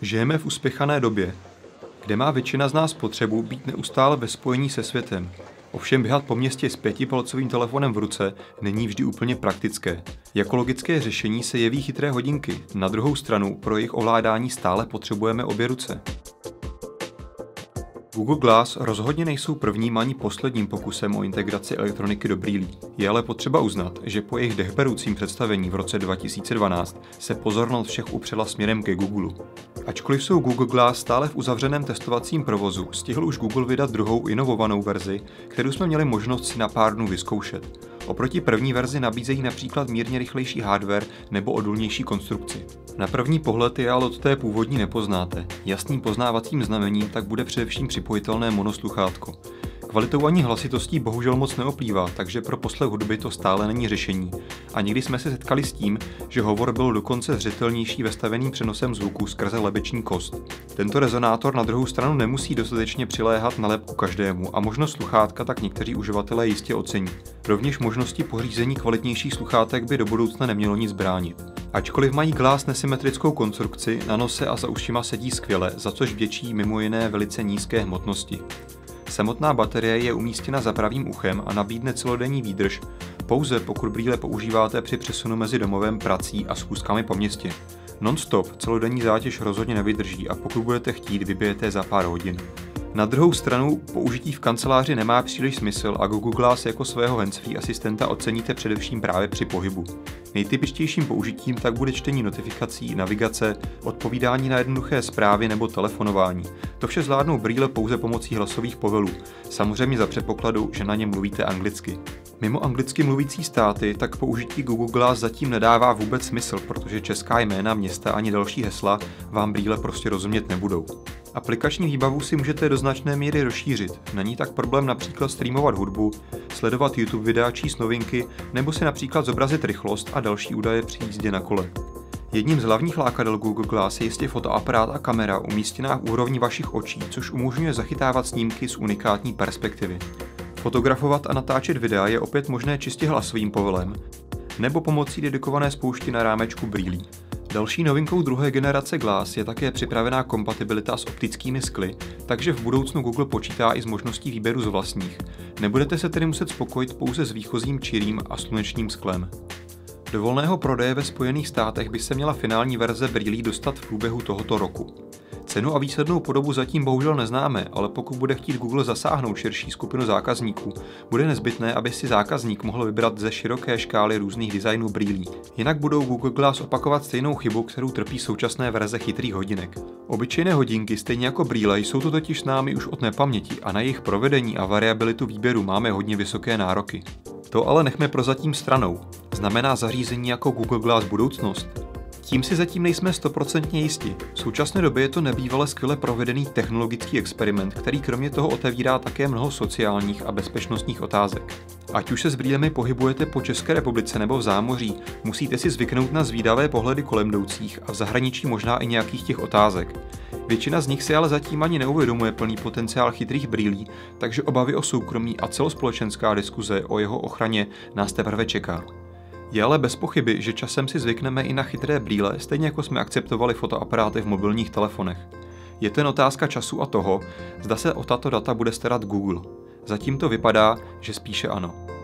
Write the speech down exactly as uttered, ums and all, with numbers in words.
Žijeme v uspěchané době, kde má většina z nás potřebu být neustále ve spojení se světem. Ovšem běhat po městě s pětipalcovým telefonem v ruce není vždy úplně praktické. Jako logické řešení se jeví chytré hodinky, na druhou stranu pro jejich ovládání stále potřebujeme obě ruce. Google Glass rozhodně nejsou prvním ani posledním pokusem o integraci elektroniky do brýlí. Je ale potřeba uznat, že po jejich dechberoucím představení v roce dva tisíce dvanáct se pozornost všech upřela směrem ke Google. Ačkoliv jsou Google Glass stále v uzavřeném testovacím provozu, stihl už Google vydat druhou inovovanou verzi, kterou jsme měli možnost si na pár dnů vyzkoušet. Oproti první verzi nabízejí například mírně rychlejší hardware nebo odolnější konstrukci. Na první pohled je ale od té původní nepoznáte. Jasným poznávacím znamením tak bude především připojitelné monosluchátko. Kvalitou ani hlasitostí bohužel moc neoplývá, takže pro poslech hudby to stále není řešení. A někdy jsme se setkali s tím, že hovor byl dokonce zřetelnější vestaveným přenosem zvuku skrze lebeční kost. Tento rezonátor na druhou stranu nemusí dostatečně přiléhat na lebku každému a možnost sluchátka tak někteří uživatelé jistě ocení. Rovněž možnosti pořízení kvalitnějších sluchátek by do budoucna nemělo nic bránit. Ačkoliv mají Glass nesymetrickou konstrukci, na nose a za ušima sedí skvěle, za což vděčí mimo jiné velice nízké hmotnosti. Samotná baterie je umístěna za pravým uchem a nabídne celodenní výdrž, pouze pokud brýle používáte při přesunu mezi domovem, prací a schůzkami po městě. Non-stop celodenní zátěž rozhodně nevydrží a pokud budete chtít, vybijete za pár hodin. Na druhou stranu použití v kanceláři nemá příliš smysl a Google Glass jako svého handsfree asistenta oceníte především právě při pohybu. Nejtypičtějším použitím tak bude čtení notifikací, navigace, odpovídání na jednoduché zprávy nebo telefonování. To vše zvládnou brýle pouze pomocí hlasových povelů, samozřejmě za předpokladu, že na ně mluvíte anglicky. Mimo anglicky mluvící státy tak použití Google Glass zatím nedává vůbec smysl, protože česká jména, města ani další hesla vám brýle prostě rozumět nebudou. Aplikační výbavu si můžete do značné míry rozšířit. Není tak problém například streamovat hudbu, sledovat YouTube videa, číst novinky nebo si například zobrazit rychlost a další údaje při jízdě na kole. Jedním z hlavních lákadel Google Glass je jistě fotoaparát a kamera umístěná v úrovni vašich očí, což umožňuje zachytávat snímky z unikátní perspektivy. Fotografovat a natáčet videa je opět možné čistě hlasovým povelem nebo pomocí dedikované spoušti na rámečku brýlí. Další novinkou druhé generace Glass je také připravená kompatibilita s optickými skly, takže v budoucnu Google počítá i s možností výběru z vlastních. Nebudete se tedy muset spokojit pouze s výchozím čirým a slunečním sklem. Do volného prodeje ve Spojených státech by se měla finální verze brýlí dostat v průběhu tohoto roku. Cenu a výslednou podobu zatím bohužel neznáme, ale pokud bude chtít Google zasáhnout širší skupinu zákazníků, bude nezbytné, aby si zákazník mohl vybrat ze široké škály různých designů brýlí. Jinak budou Google Glass opakovat stejnou chybu, kterou trpí současné verze chytrých hodinek. Obyčejné hodinky, stejně jako brýle, jsou to totiž s námi už od nepaměti a na jejich provedení a variabilitu výběru máme hodně vysoké nároky. To ale nechme prozatím stranou. Znamená zařízení jako Google Glass budoucnost? Tím si zatím nejsme stoprocentně jisti. V současné době je to nebývale skvěle provedený technologický experiment, který kromě toho otevírá také mnoho sociálních a bezpečnostních otázek. Ať už se s brýlemi pohybujete po České republice nebo v zámoří, musíte si zvyknout na zvídavé pohledy kolem jdoucích a v zahraničí možná i nějakých těch otázek. Většina z nich si ale zatím ani neuvědomuje plný potenciál chytrých brýlí, takže obavy o soukromí a celospolečenská diskuze o jeho ochraně nás teprve čeká. Je ale bez pochyby, že časem si zvykneme i na chytré brýle, stejně jako jsme akceptovali fotoaparáty v mobilních telefonech. Je to jen otázka času a toho, zda se o tato data bude starat Google. Zatím to vypadá, že spíše ano.